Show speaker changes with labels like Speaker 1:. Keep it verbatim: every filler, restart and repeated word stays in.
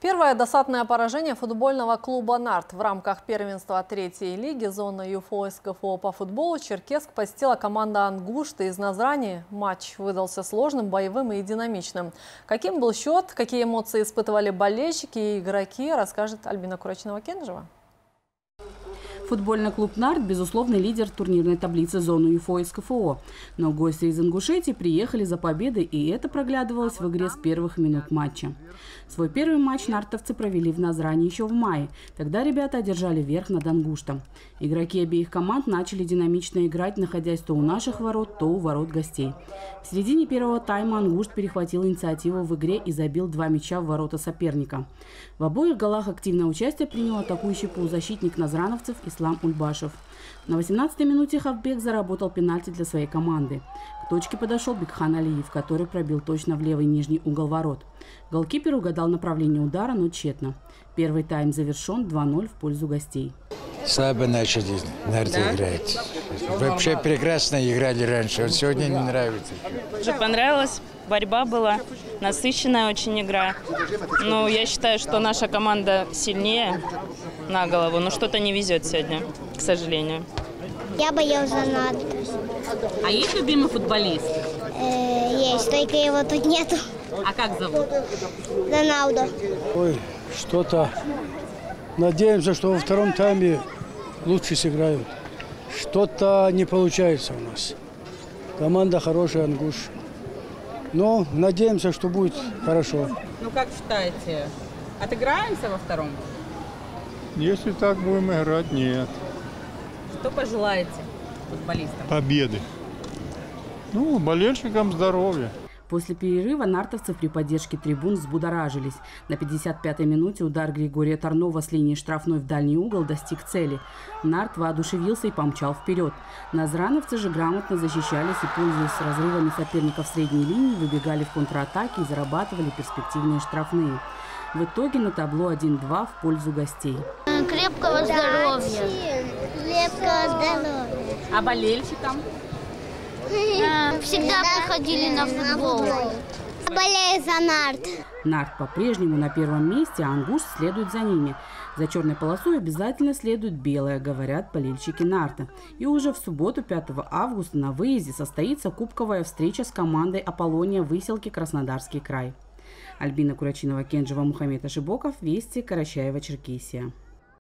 Speaker 1: Первое досадное поражение футбольного клуба «Нарт» в рамках первенства третьей лиги зоны ЮФО СКФО по футболу Черкесск посетила команда «Ангушты» из Назрани. Матч выдался сложным, боевым и динамичным. Каким был счет, какие эмоции испытывали болельщики и игроки, расскажет Альбина Курачинова-Кенжева.
Speaker 2: Футбольный клуб «Нарт» – безусловный лидер турнирной таблицы зоны ЮФО СКФО. Но гости из Ингушетии приехали за победой, и это проглядывалось в игре с первых минут матча. Свой первый матч нартовцы провели в Назрани еще в мае. Тогда ребята одержали верх над Ангуштом. Игроки обеих команд начали динамично играть, находясь то у наших ворот, то у ворот гостей. В середине первого тайма Ангушт перехватил инициативу в игре и забил два мяча в ворота соперника. В обоих голах активное участие принял атакующий полузащитник назрановцев Ислам Ульбашев. На восемнадцатой минуте Хавбек заработал пенальти для своей команды. К точке подошел Бекхан Алиев, который пробил точно в левый нижний угол ворот. Голкипер угадал направление удара, но тщетно. Первый тайм завершен два ноль в пользу гостей.
Speaker 3: Слабо начали, Нарт да? играет. Вообще прекрасно играли раньше, вот сегодня не нравится.
Speaker 4: Уже понравилось, борьба была, насыщенная очень игра. Но я считаю, что наша команда сильнее на голову, но что-то не везет сегодня, к сожалению.
Speaker 5: Я боюсь за Нарт.
Speaker 2: А есть любимый футболист?
Speaker 5: Э, есть, только его тут нету.
Speaker 2: А как зовут?
Speaker 5: Роналдо.
Speaker 6: Ой, что-то. Надеемся, что во втором тайме лучше сыграют. Что-то не получается у нас. Команда хорошая, Ангуш. Но надеемся, что будет хорошо.
Speaker 7: Ну как считаете, отыграемся во втором?
Speaker 8: Если так будем играть, нет.
Speaker 7: Что пожелаете футболистам?
Speaker 8: Победы. Ну, болельщикам здоровья.
Speaker 2: После перерыва нартовцы при поддержке трибун взбудоражились. На пятьдесят пятой минуте удар Григория Тарнова с линии штрафной в дальний угол достиг цели. Нарт воодушевился и помчал вперед. Назрановцы же грамотно защищались и, пользуясь разрывами соперников средней линии, выбегали в контратаки и зарабатывали перспективные штрафные. В итоге на табло один-два в пользу гостей.
Speaker 5: Крепкого здоровья. Крепкого здоровья.
Speaker 2: А болельщикам?
Speaker 5: Всегда приходили на футбол. Болею за Нарт.
Speaker 2: Нарт по-прежнему на первом месте, а Ангушт следует за ними. За черной полосой обязательно следует белая, говорят болельщики Нарта. И уже в субботу, пятого августа, на выезде состоится кубковая встреча с командой «Аполлония» Выселки, Краснодарский край. Альбина Курачинова-Кенжева, Мухаммед Ашибоков, Вести, Карачаево, Черкесия.